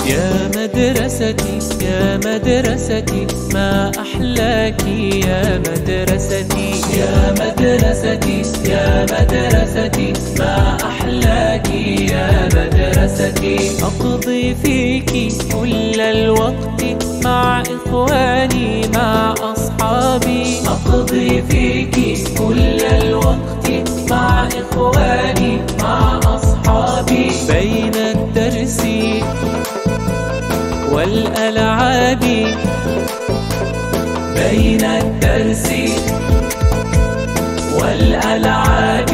يا مدرستي يا مدرستي ما أحلاك يا مدرستي يا مدرستي يا مدرستي ما أحلاك يا مدرستي أقضي فيك كل الوقت مع إخواني مع أصحابي أقضي فيك كل الوقت مع إخواني مع أصحابي بين الدرس والألعاب بين الدرس والألعاب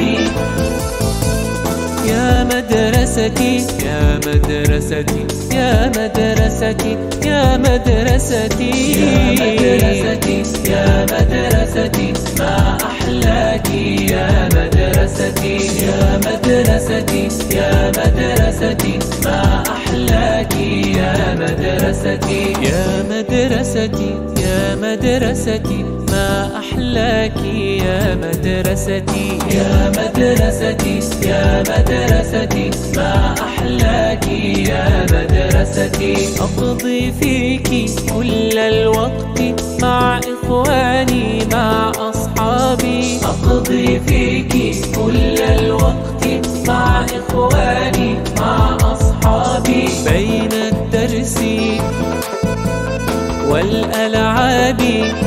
يا مدرستي يا مدرستي يا مدرستي يا مدرستي يا مدرستي يا مدرستي ما أحلاك يا مدرستي يا مدرستي يا مدرستي ما أحلاك يا مدرستي يا مدرستي يا مدرستي ما أحلاك يا مدرستي يا مدرستي يا مدرستي ما أحلاك يا مدرستي أقضي فيك كل الوقت مع إخواني مع أصحابي أقضي فيك كل الوقت مع إخواني مع أصحابي بين الدرس والألعاب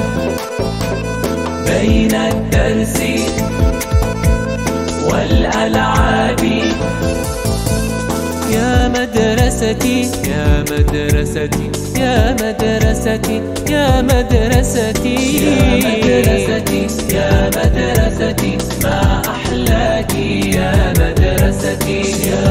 بين الدرس والألعاب يا مدرستي يا مدرستي يا مدرستي يا مدرستي يا مدرستي يا مدرستي ما أحلاك يا مدرستي يا